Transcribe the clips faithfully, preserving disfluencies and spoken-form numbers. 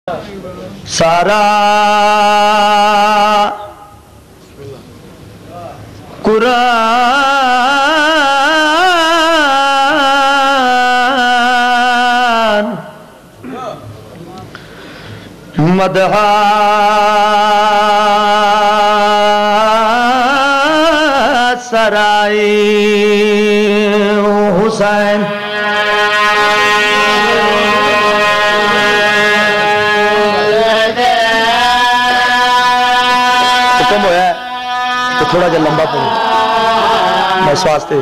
सारा कुरान मदहा सराय हुसैन हुक्म होया तो थोड़ा जा लंबा पड़ो बस वास्ते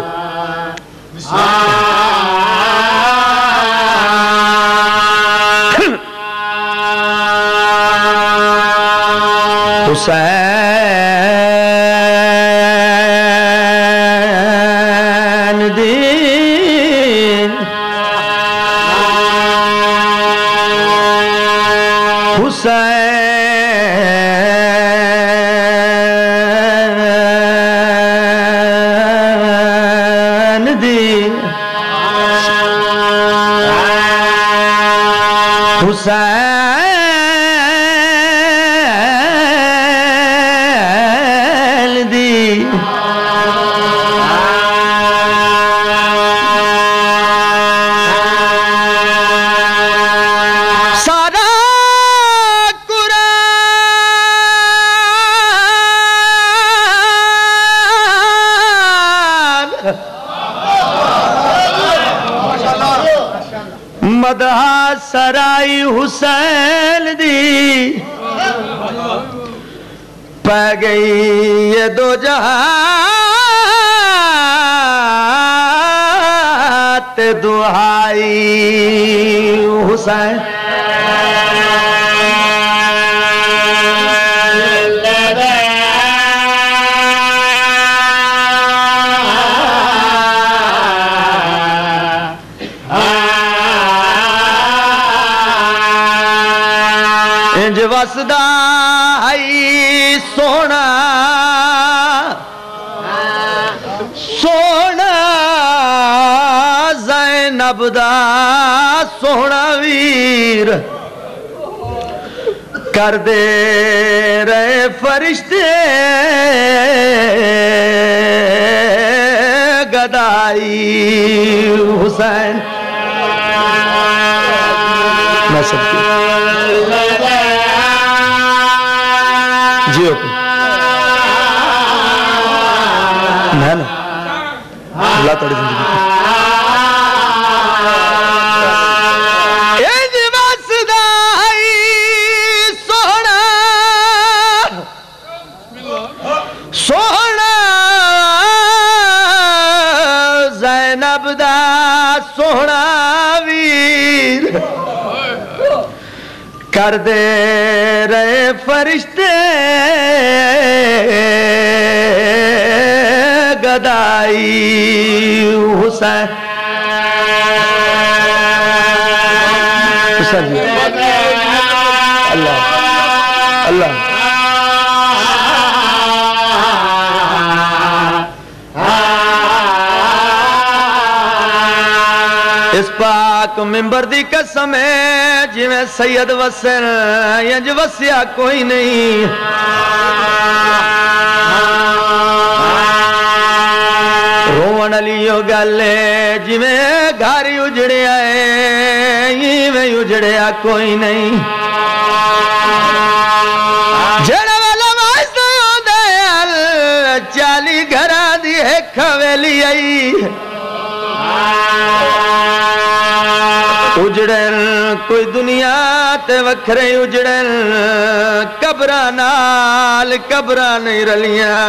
हुसैन दीन हुसैन दीन हुसैन दीन सारा मदहा सराय हुसैन दी पै गई ये दो जहां ते दुहाई हुसैन इंज वसदा है सोना सोना ज़ैनब दा सोना वीर कर दे रहे फरिश्ते गदाई हुसैन मैं सबकी जियो मैं ना अल्लाह थोड़ी जिंदगी सोना सोना ज़ैनब दा सोना वीर कर दे रहे फरिश्ते गदाई हुसैन अल्लाह अल्लाह इस पाक मिंबर दी कसम है जिवें सैयद वसन इंज वसिया कोई नहीं रोवन वाली गल जिवें घर उजड़िया है इवें उजड़िया कोई नहीं जड़ा वाला वास्ते होंदे चाली घरां दी एक हवेली आई उजड़न कोई दुनिया ते वखरे उजड़न कब्रां नाल कब्रां नहीं रलियां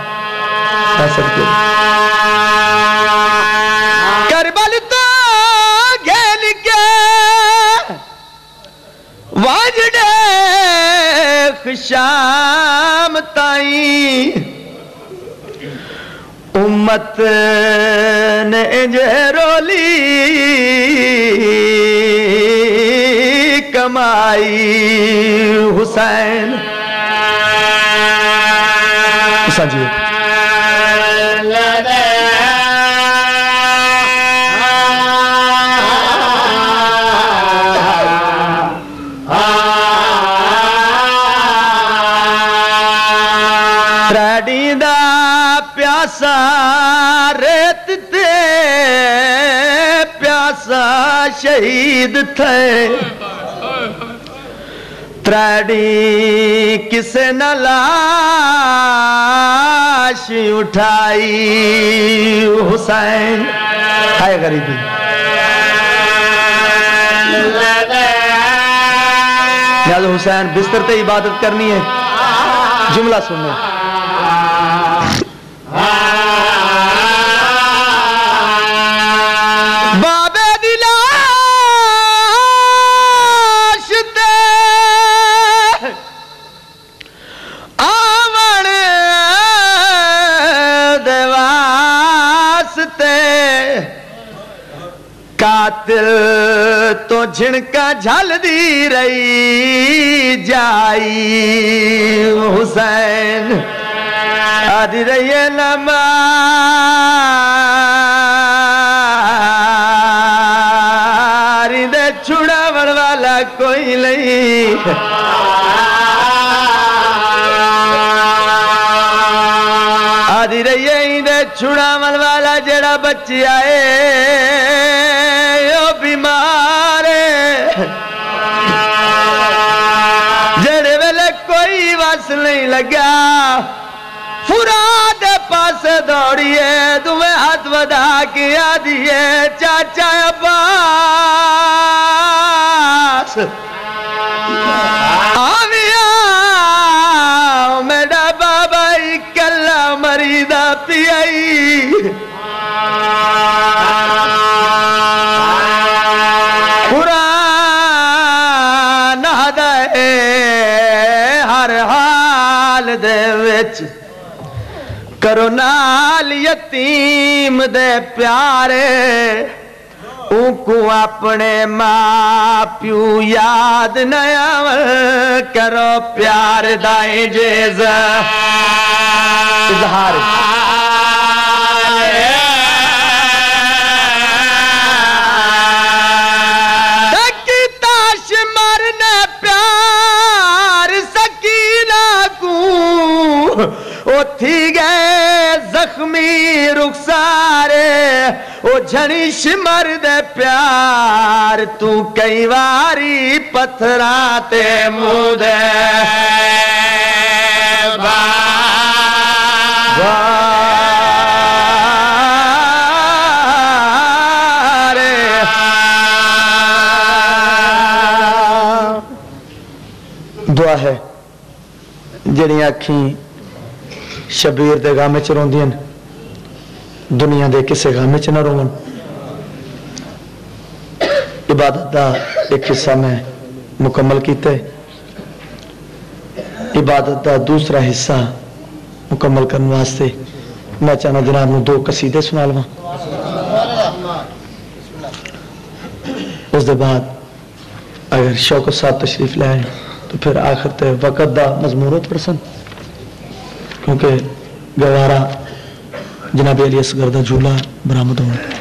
करबल तो घेल के वाजड़े शाम ताई उम्मत ने जे रोली कमाई हुसैन हुसैन जी Ah प्यासा रेत ते प्यासा शहीद थे त्रैडी किसे न लाश उठाई हुसैन है गरीबी याद हुसैन बिस्तर पे इबादत करनी है जुमला सुनने बाबे दिलाश ते आवन देवास्ते कातिल तो झिणका झलदी रही जाई हुसैन आदि रही नमारी दे छुड़ावन वाला कोई नहीं आदि रही दे छुड़ावन वाला जेड़ा बच्ची आए बीमार जेड़े वेले कोई वस नहीं लगा फुराद पास दौड़िए तुम्हें हाथ बधा के आदिए चाचा अब्बास आविया मेरा बाबा कल्ला मरीदा पियाई हर हाल दे विच करो नाल यतीम दे प्यारे उनको अपने मां प्यू याद न आवे करो प्यार दाए जेज इजहार थी गए जख्मी रुखसारे ओ झणी शिमर दे प्यार तू कई वारी पत्थरा ते मुंह दे बारे दुआ है जड़ियां अखी शबीर दे गामे च रोंदियां दुनिया दे किसे गामे च ना रोवन इबादत का एक हिस्सा मैं मुकम्मल किया इबादत का दूसरा हिस्सा मुकम्मल करने वास्ते मैं चाहना जनाब नूं दो कसीदे सुना लवां उस दे बाद अगर शौकत साहब तशरीफ ले आए तो फिर आखिर ते वक़्त दा मजमून पढ़सन क्योंकि गवारा जनाब अली असगर दा झूला बरामद होना